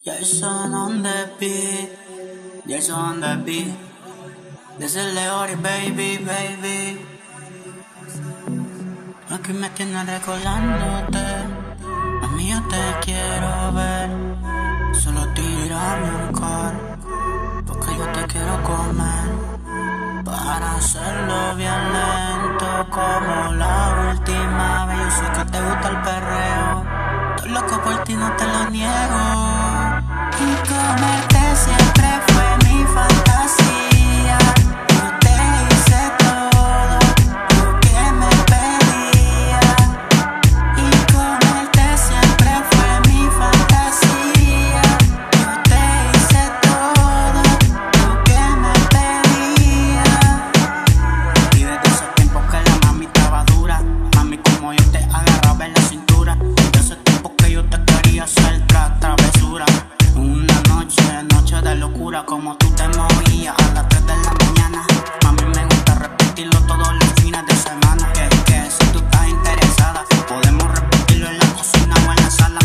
Jason on the beat, Jason on the beat. This is Leori, baby, baby. Aquí me tienes recordándote. Mami, yo te quiero ver. Solo tírame un call, porque yo te quiero comer. Para hacerlo bien lento, como la última vez. Yo sé que te gusta el perreo. Estoy loco por ti, no te lo niego. Y comerte siempre fue mi fantasía. Yo te hice todo lo que me pedía. Y comerte siempre fue mi fantasía. Yo te hice todo lo que me pedía. Y desde ese tiempo que la mami estaba dura, mami, como yo te agarraba en la cintura. Desde ese tiempo que yo te quería hacer travesura. Una noche de locura, como tú te movías a las 3 de la mañana. Mami, me gusta repetirlo todos los fines de semana. Que si tú estás interesada, podemos repetirlo en la cocina o en la sala.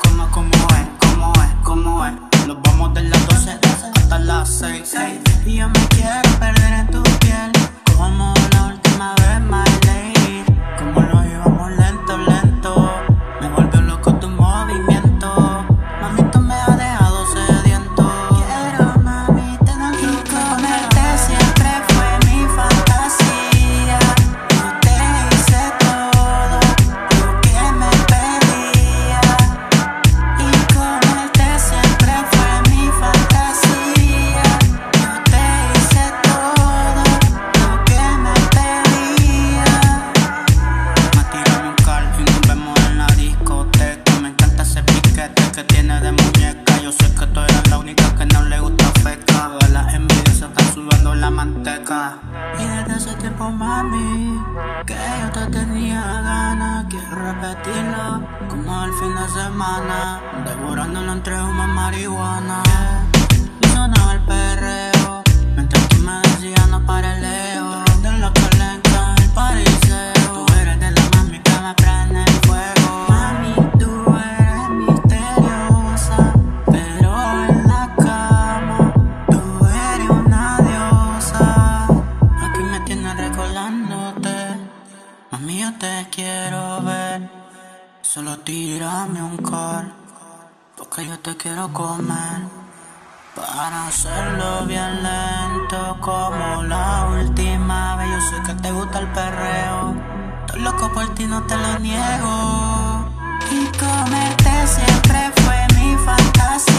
Como es. Nos vamos de las 12 hasta las 6. Y yo me quiero perder en tu piel, como la última vez, my lady. Como lo íbamos lento, lento. Me volvió loco tu movimiento. Mami, tú me has dejado sediento. Quiero, mami, tener tu comerte siempre fue mi fantasía. Yo te hice todo lo que me pedía. Y comerte siempre fue mi fantasía. Yo te hice todo lo que me pedía. Me tirame un cal y nos vemos en la discoteca. Me encanta ese piquete que tiene de muñeca. Yo sé que tú eres la única que no le gusta feca. Todas las envidias se están sudando la manteca. Y desde ese tiempo, mami, que yo te tenía ganas. Quiero repetirlo como el fin de semana, devorándolo entre humo y marihuana. Y sonaba el perreo mientras tú me decías no para el leo. De lo que le encanta el pariseo. Tú eres de la mami que me prende el fuego. Mami, tú eres misteriosa, pero en la cama tú eres una diosa. Aquí me tienes recordándote. Mami, yo te quiero ver. Solo tírame un call, porque yo te quiero comer. Para hacerlo bien lento, como la última vez. Yo sé que te gusta el perreo. Estoy loco por ti, no te lo niego. Y comerte siempre fue mi fantasía.